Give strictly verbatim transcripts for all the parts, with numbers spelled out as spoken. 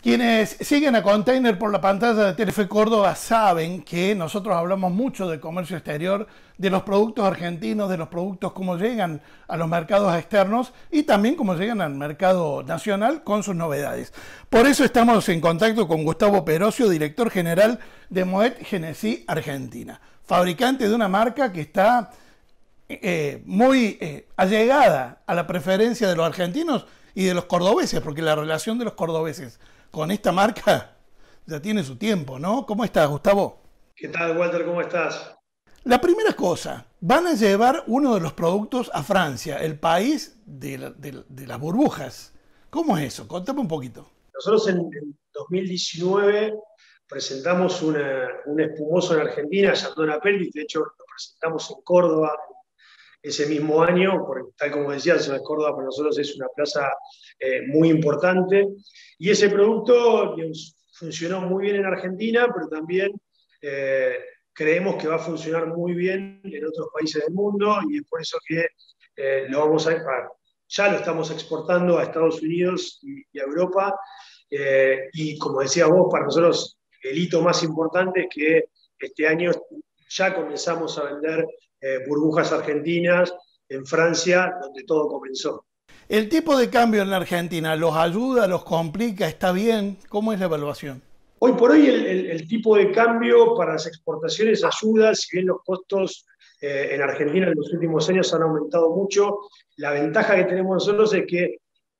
Quienes siguen a Container por la pantalla de Telefe Córdoba saben que nosotros hablamos mucho del comercio exterior, de los productos argentinos, de los productos cómo llegan a los mercados externos y también cómo llegan al mercado nacional con sus novedades. Por eso estamos en contacto con Gustavo Perocio, director general de Moet Genesí Argentina, fabricante de una marca que está eh, muy eh, allegada a la preferencia de los argentinos y de los cordobeses, porque la relación de los cordobeses con esta marca ya tiene su tiempo, ¿no? ¿Cómo estás, Gustavo? ¿Qué tal, Walter? ¿Cómo estás? La primera cosa, van a llevar uno de los productos a Francia, el país de, la, de, de las burbujas. ¿Cómo es eso? Contame un poquito. Nosotros en, en dos mil diecinueve presentamos una- un espumoso en Argentina, Chandon Aperitif. De hecho lo presentamos en Córdoba ese mismo año, porque tal como decías, Córdoba para nosotros es una plaza eh, muy importante. Y ese producto, digamos, funcionó muy bien en Argentina, pero también eh, creemos que va a funcionar muy bien en otros países del mundo, y es por eso que eh, lo vamos a, a- ya lo estamos exportando a Estados Unidos y, y a Europa. Eh, y como decía vos, para nosotros el hito más importante es que este año ya comenzamos a vender eh, burbujas argentinas en Francia, donde todo comenzó. ¿El tipo de cambio en la Argentina los ayuda, los complica, está bien? ¿Cómo es la evaluación? Hoy por hoy el, el- el tipo de cambio para las exportaciones ayuda, si bien los costos eh, en Argentina en los últimos años han aumentado mucho. La ventaja que tenemos nosotros es que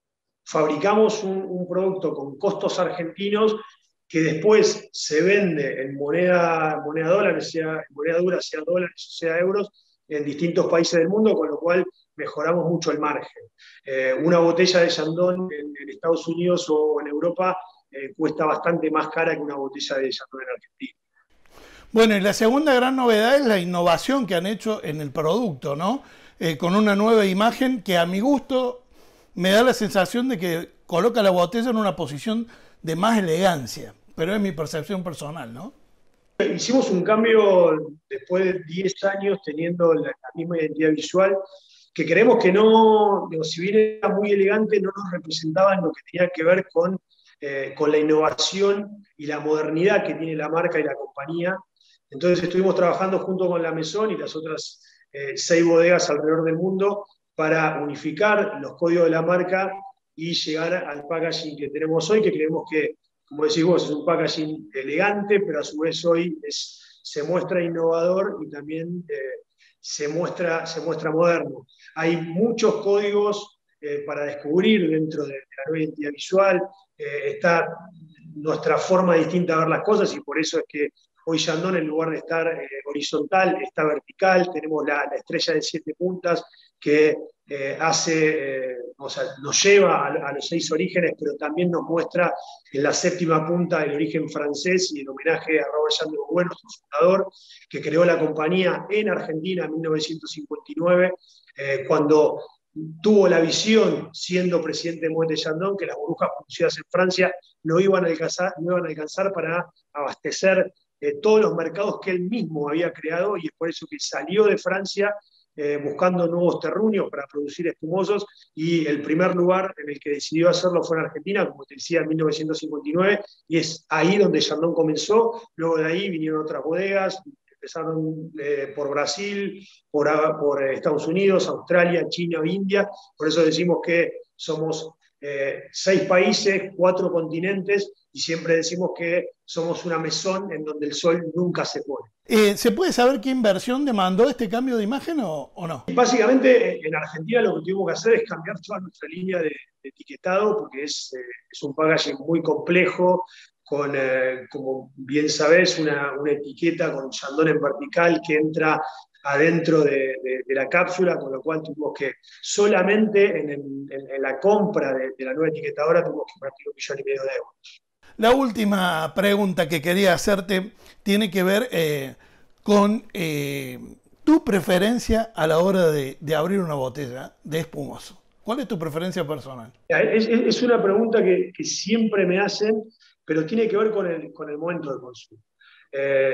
fabricamos un, un producto con costos argentinos que después se vende en moneda, moneda dólares, sea en moneda dura, sea dólares o sea euros, en distintos países del mundo, con lo cual mejoramos mucho el margen. Eh, una botella de Chandon en, en Estados Unidos o en Europa eh, cuesta bastante más cara que una botella de Chandon en Argentina. Bueno, y la segunda gran novedad es la innovación que han hecho en el producto, ¿no? Eh, con una nueva imagen que a mi gusto me da la sensación de que coloca la botella en una posición de más elegancia, pero es mi percepción personal, ¿no? Hicimos un cambio después de diez años teniendo la, la misma identidad visual, que creemos que no, digo, si bien era muy elegante, no nos representaba en lo que tenía que ver con, eh, con la innovación y la modernidad que tiene la marca y la compañía. Entonces estuvimos trabajando junto con la Maison y las otras eh, seis bodegas alrededor del mundo para unificar los códigos de la marca y llegar al packaging que tenemos hoy, que creemos que, como decís vos, es un packaging elegante, pero a su vez hoy es, se muestra innovador y también eh, se, muestra, se muestra moderno. Hay muchos códigos eh, para descubrir dentro de, de la nueva identidad visual. Eh, está nuestra forma distinta de ver las cosas, y por eso es que hoy Chandon, en lugar de estar eh, horizontal, está vertical. Tenemos la, la estrella de siete puntas que eh, hace, eh, o sea, nos lleva a, a los seis orígenes, pero también nos muestra en la séptima punta el origen francés y el homenaje a Robert Jean de Beauvoir, nuestro fundador, que creó la compañía en Argentina en mil novecientos cincuenta y nueve, eh, cuando tuvo la visión, siendo presidente de Moet Chandon, que las burbujas producidas en Francia no iban a alcanzar, no iban a alcanzar para abastecer eh, todos los mercados que él mismo había creado, y es por eso que salió de Francia eh, buscando nuevos terruños para producir espumosos, y el primer lugar en el que decidió hacerlo fue en Argentina, como te decía, en mil novecientos cincuenta y nueve, y es ahí donde Chandon comenzó. Luego de ahí vinieron otras bodegas, empezaron eh, por Brasil, por, por, Estados Unidos, Australia, China, India. Por eso decimos que somos eh, seis países, cuatro continentes, y siempre decimos que somos una mesón en donde el sol nunca se pone. Eh, ¿Se puede saber qué inversión demandó este cambio de imagen o, o no? Y básicamente en Argentina lo que tuvimos que hacer es cambiar toda nuestra línea de, de etiquetado, porque es, eh, es un packaging muy complejo, con, eh, como bien sabés, una, una etiqueta con Chandon en vertical que entra adentro de, de, de la cápsula, con lo cual tuvimos que, solamente en, el, en, en la compra de, de la nueva etiquetadora, tuvimos que invertir un millón y medio de euros. La última pregunta que quería hacerte tiene que ver eh, con eh, tu preferencia a la hora de, de abrir una botella de espumoso. ¿Cuál es tu preferencia personal? Es, es una pregunta que, que, siempre me hacen, pero tiene que ver con el, con el momento de consumo. Eh,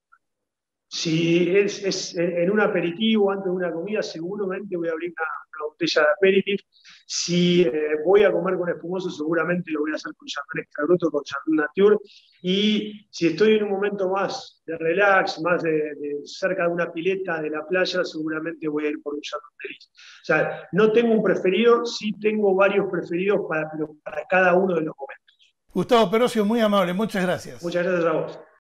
si es, es, en un aperitivo, antes de una comida, seguramente voy a abrir una, una botella de aperitif. Si eh, voy a comer con espumoso, seguramente lo voy a hacer con Chardonnay extra bruto, con Chardonnay nature. Y si estoy en un momento más de relax, más de, de cerca de una pileta de la playa, seguramente voy a ir por un Chardonnay. O sea, no tengo un preferido, sí tengo varios preferidos para, para cada uno de los momentos. Gustavo Perocio, muy amable, muchas gracias. Muchas gracias a vos.